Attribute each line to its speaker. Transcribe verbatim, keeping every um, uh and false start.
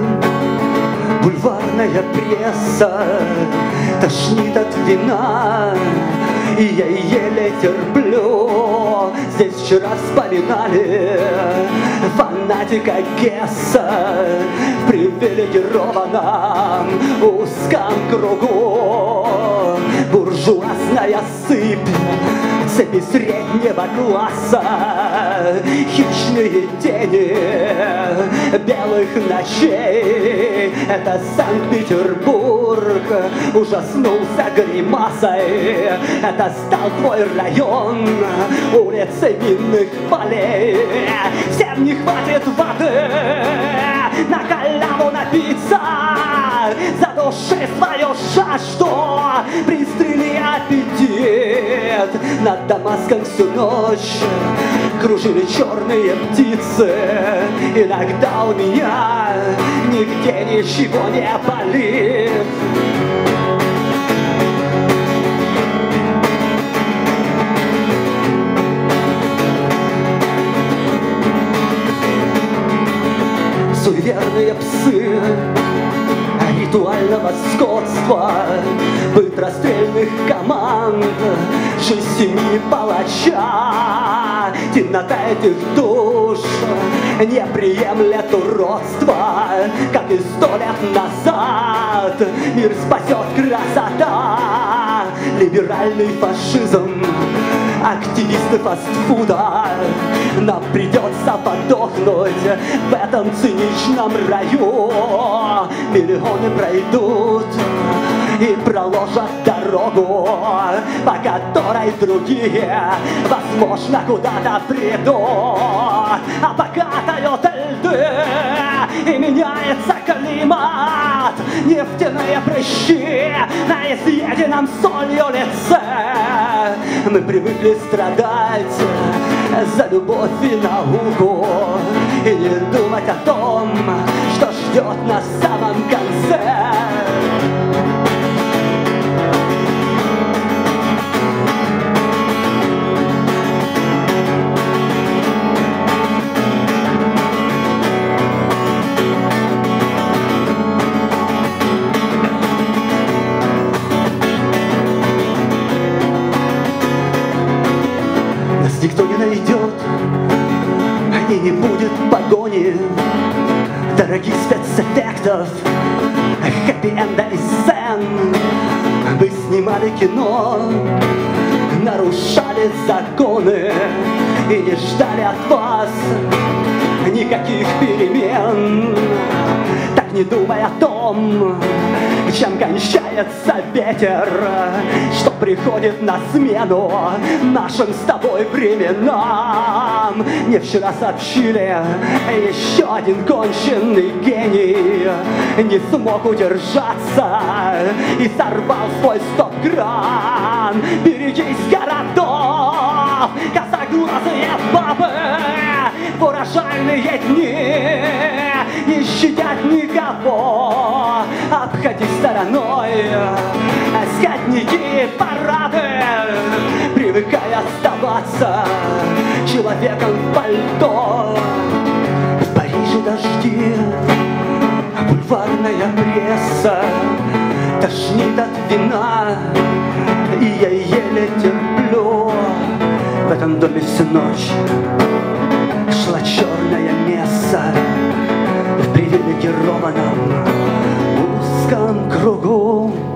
Speaker 1: бульварная пресса тошнит от вина, и я еле терплю. Здесь вчера вспоминали фанатика Гесса в привилегированном узком кругу. Буржуазная сыпь, цепи среднего класса, хищные тени белых ночей. Это Санкт-Петербург ужаснулся гримасой. Это стал твой район, улицы минных полей. Всем не хватит воды на халяву напиться, задуши свою жажду, пристрели аппетит. Над Дамаском всю ночь кружили черные птицы. Иногда у меня нигде ничего не болит. Суеверные псы ритуального скотства, быт расстрельных команд, жизнь семьи палача. Темнота этих душ не приемлет уродства, как и сто лет назад. Мир спасет красота, либеральный фашизм, активисты фастфуда. Нам придется подохнуть в этом циничном раю. Миллионы пройдут и проложат дорогу, по которой другие, возможно, куда-то придут. А пока тают льды и меняется климат, нефтяные прыщи на изъеденном солью лице. Мы привыкли страдать за любовь и науку и не думать о том, что ждет на самом конце. Нас никто не найдет, и не будет погони дорогих спецэффектов, хэппи-энда и сцен. Мы снимали кино, нарушали законы и не ждали от вас никаких перемен. Так не думай о том, чем кончается ветер, что приходит на смену нашим с тобой временам. Мне вчера сообщили, еще один конченый гений не смог удержаться и сорвал свой стоп-кран. Берегись городов, косоглазые бабы, в урожайные дни не щадят никого. Обходи стороной скотники и парады, привыкай оставаться человеком в пальто. В Париже дожди, бульварная пресса тошнит от вина, и я еле терплю. В этом доме всю ночь шла черная месса в привилегированном узком кругу.